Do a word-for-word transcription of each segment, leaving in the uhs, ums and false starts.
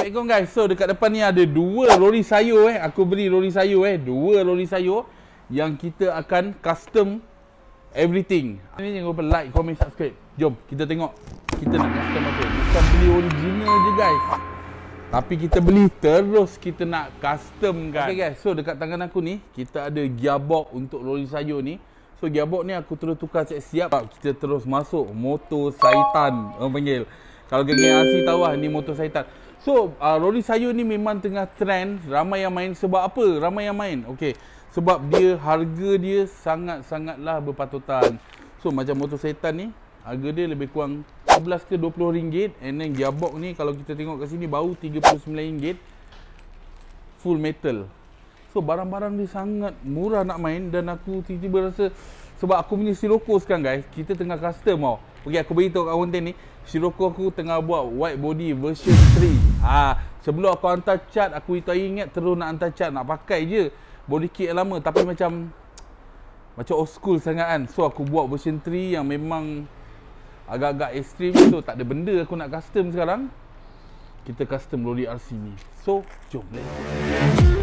Assalamualaikum guys. So dekat depan ni ada dua lori sayur eh. Aku beli lori sayur eh. Dua lori sayur yang kita akan custom everything. Ini jangan lupa like, comment, subscribe. Jom kita tengok kita nak custom apa. Bukan beli original je guys, tapi kita beli terus kita nak custom kan. Okay guys, so dekat tangan aku ni kita ada gearbox untuk lori sayur ni. So gearbox ni aku terus tukar siap-siap. Kita terus masuk motor Saitan orang panggil. Kalau geng-geng A S I tahu lah ni motor Saitan. So uh, lori sayur ni memang tengah trend. Ramai yang main. Sebab apa ramai yang main? Okay, sebab dia harga dia sangat-sangatlah berpatutan. So macam motor Saitan ni harga dia lebih kurang sebelas ke dua puluh ringgit. And then gearbox ni kalau kita tengok kat sini baru tiga puluh sembilan ringgit. Full metal. So barang-barang dia sangat murah nak main. Dan aku tiba-tiba rasa, sebab aku punya Sirocco sekarang guys, kita tengah custom tau. Okay, aku beritahu kat konten ni, Sirocco aku tengah buat white body version tiga. Ah, sebelum aku hantar cat, aku tak ingat terus nak hantar cat, nak pakai je body kit yang lama. Tapi macam Macam old school sangat kan. So aku buat version tiga yang memang agak-agak ekstrim. So tak ada benda aku nak custom sekarang. Kita custom lori R C ni. So jom let's go.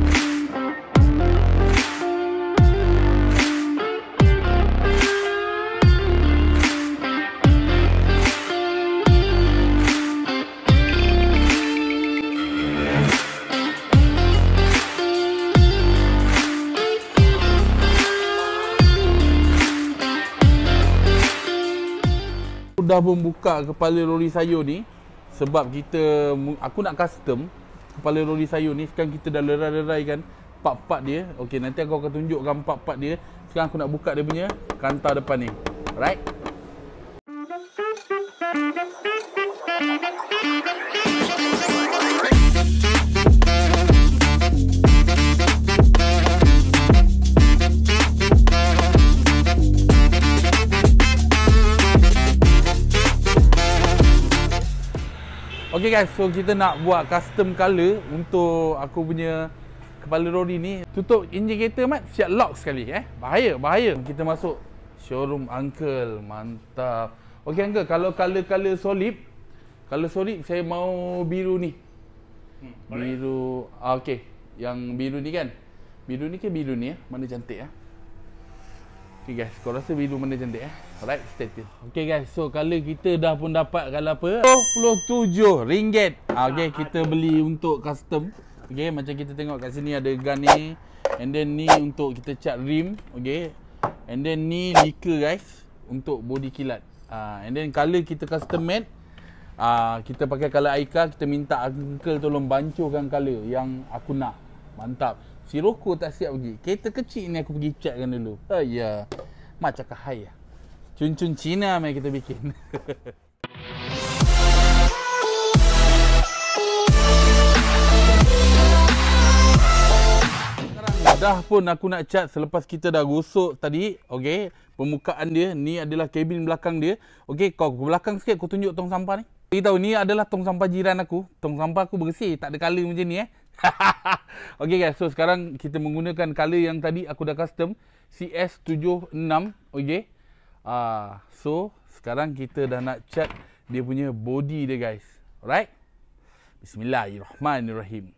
Dah membuka kepala lori sayur ni sebab kita aku nak custom kepala lori sayur ni. Sekarang kita dah lerai-leraikan part-part dia. Okey, nanti aku akan tunjukkan part-part dia. Sekarang aku nak buka dia punya kantar depan ni. Alright. Okay guys, so kita nak buat custom color untuk aku punya kepala lori ni. Tutup indicator mat, siap lock sekali eh. Bahaya, bahaya. Kita masuk showroom Uncle. Mantap. Okay Uncle, kalau color-color solid, color solid saya mau biru ni. Hmm, biru, ah, okay. Yang biru ni kan. Biru ni ke biru ni ya? Mana cantik ya? Okay guys, kau rasa biru mana cantik eh? Alright, stay tune. Okay guys, so color kita dah pun dapat color apa? dua puluh tujuh ringgit. Ah, okay, kita beli untuk custom. Okay, macam kita tengok kat sini ada gun ni. And then ni untuk kita cat rim. Okay. And then ni lika guys, untuk body kilat. Ah, and then color kita custom made. Ah, kita pakai color Aika. Kita minta Uncle tolong bancuhkan color yang aku nak. Mantap. Sirocco tak siap pergi. Kereta kecil ni aku pergi catkan dulu. Oh ya. Macam kahai ya. Cun-cun Cina mai kita bikin. Sekarang dah pun aku nak cat selepas kita dah gosok tadi. Okey, permukaan dia ni adalah kabin belakang dia. Okey, kau ke belakang sikit aku tunjuk tong sampah ni. Bagi tahu ni adalah tong sampah jiran aku. Tong sampah aku bersih, tak ada color macam ni eh. Okay guys, so sekarang kita menggunakan color yang tadi aku dah custom C S tujuh enam. Okay. Ah, so sekarang kita dah nak cat dia punya body dia guys. Alright. Bismillahirrahmanirrahim.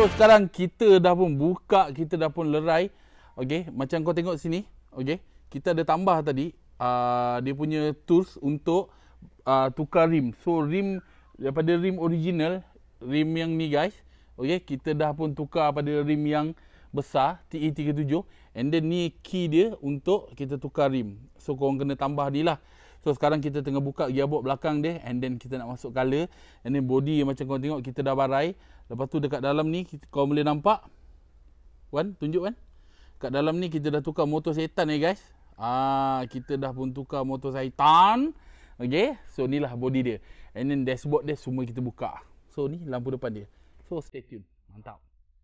So sekarang kita dah pun buka, kita dah pun lerai. Okey, macam kau tengok sini. Okey, kita ada tambah tadi uh, dia punya tools untuk uh, tukar rim. So rim daripada rim original, rim yang ni guys. Okey, kita dah pun tukar pada rim yang besar T E tiga tujuh, and then ni key dia untuk kita tukar rim. So korang kena tambah ni lah. So sekarang kita tengah buka gearbox belakang dia, and then kita nak masuk color, and then body macam korang tengok kita dah barai. Lepas tu dekat dalam ni kita, korang boleh nampak, Wan tunjuk kan, kat dalam ni kita dah tukar motor syaitan ni guys. Ah, kita dah pun tukar motor syaitan. Okay, so ni lah body dia, and then dashboard dia semua kita buka. So ni lampu depan dia. So stay tune, mantap.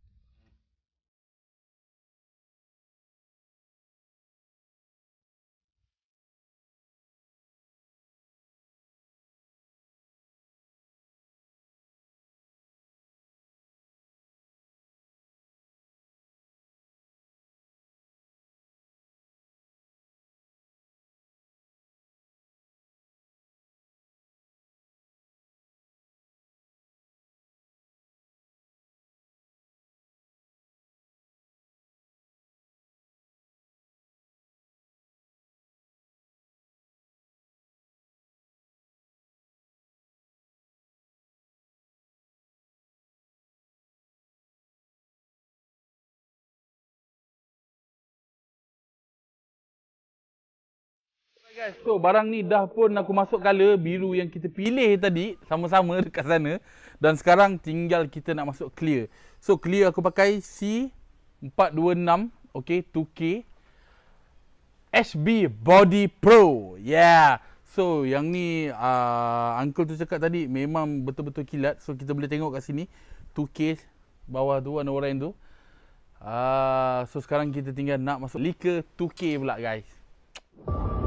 Guys, so barang ni dah pun aku masuk color biru yang kita pilih tadi sama-sama dekat sana, dan sekarang tinggal kita nak masuk clear. So clear aku pakai C empat dua enam, okey, two K H B Body Pro. Yeah. So yang ni uh, uncle tu cakap tadi memang betul-betul kilat. So kita boleh tengok kat sini two K bawah tu warna oranye tu. Uh, so sekarang kita tinggal nak masuk lika two K pula guys.